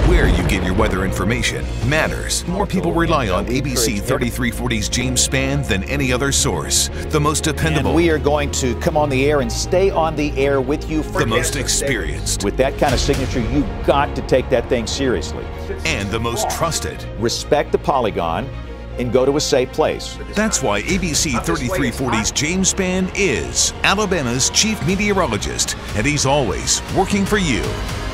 where you get your weather information matters. More people rely on ABC 3340's James Spann than any other source. The most dependable. And we are going to come on the air and stay on the air with you. The most experienced. With that kind of signature, you've got to take that thing seriously. And the most trusted. Respect the Polygon and go to a safe place. That's why ABC 3340's James Spann is Alabama's chief meteorologist, and he's always working for you.